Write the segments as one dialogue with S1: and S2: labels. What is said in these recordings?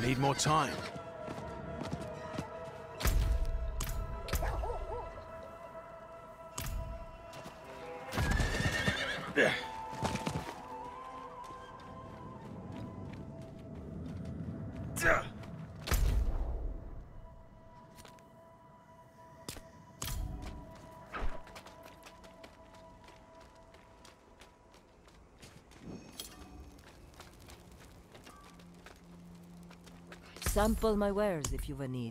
S1: Need more time.
S2: Sample my wares if you've a need.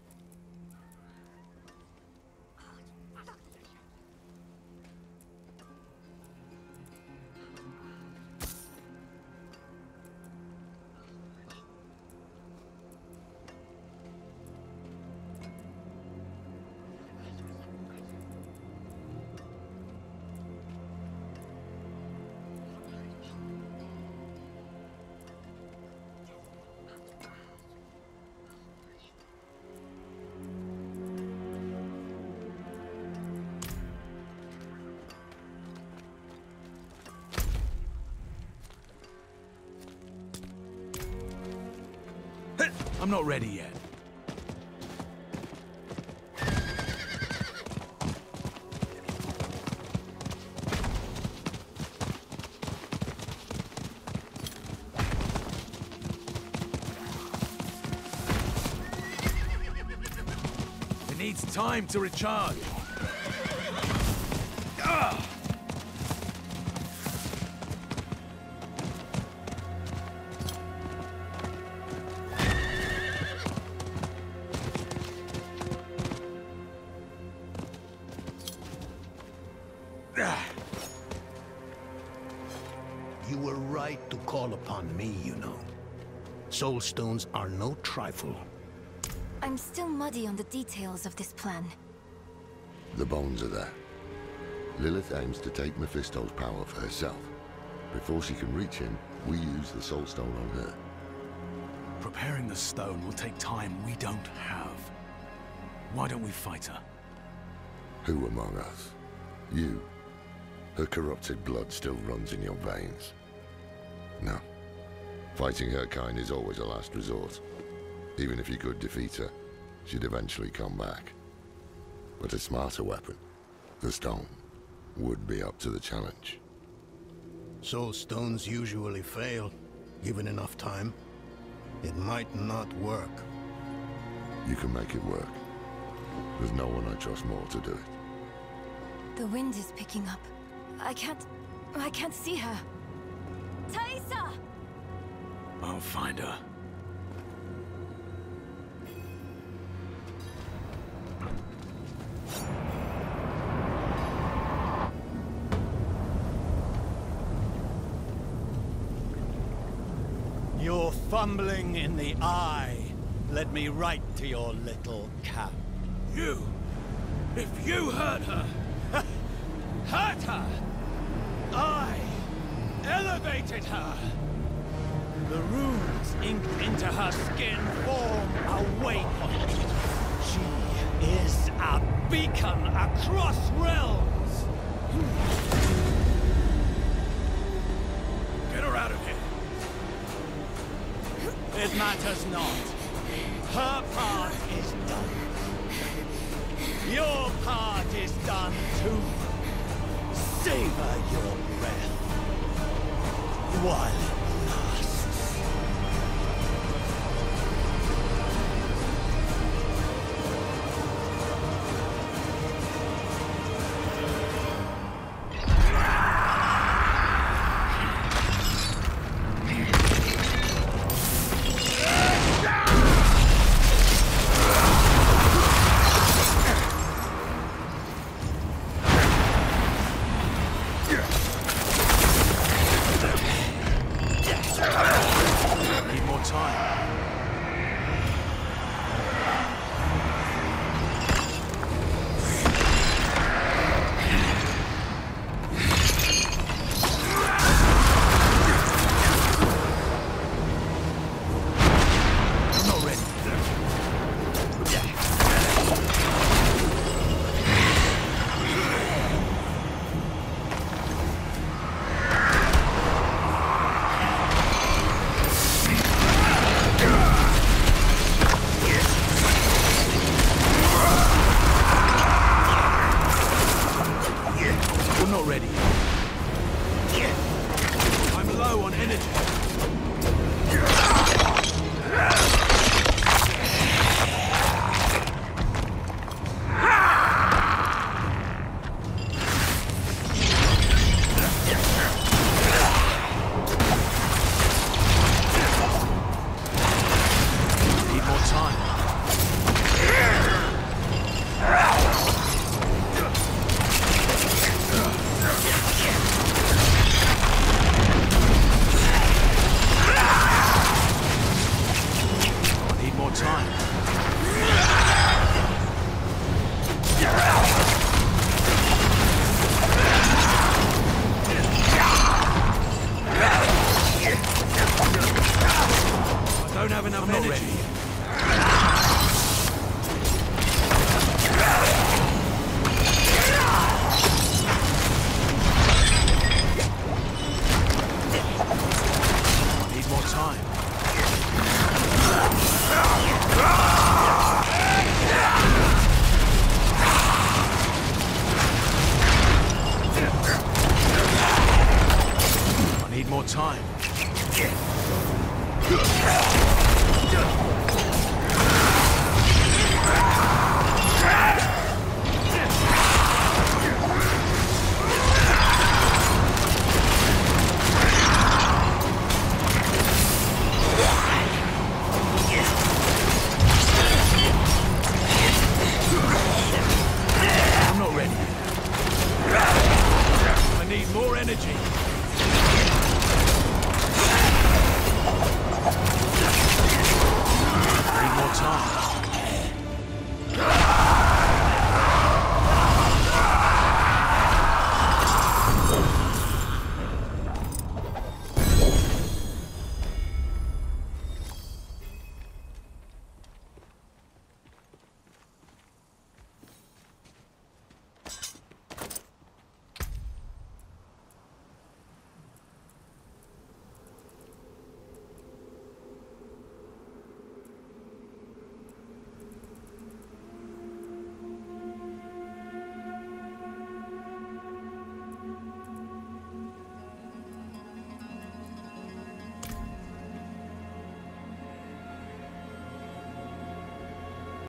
S1: I'm not ready yet. It needs time to recharge.
S3: You were right to call upon me, you know. Soul stones are no trifle.
S4: I'm still muddy on the details of this plan.
S5: The bones are there. Lilith aims to take Mephisto's power for herself. Before she can reach him, we use the Soul Stone on her.
S1: Preparing the stone will take time we don't have. Why don't we fight her?
S5: Who among us? You. Her corrupted blood still runs in your veins. No. Fighting her kind is always a last resort. Even if you could defeat her, she'd eventually come back. But a smarter weapon, the stone, would be up to the challenge.
S3: Soul stones usually fail, given enough time. It might not work.
S5: You can make it work. There's no one I trust more to do it.
S4: The wind is picking up. I can't see her. Thaisa!
S1: I'll find her.
S6: Your fumbling in the eye led me right to your little camp.
S1: You! If you hurt her!
S6: Hurt her! I elevated her! The runes inked into her skin form a waypoint. She is a beacon across realms!
S1: Get her out of here!
S6: It matters not. Her part is done. Your part is done too. Savor your breath while it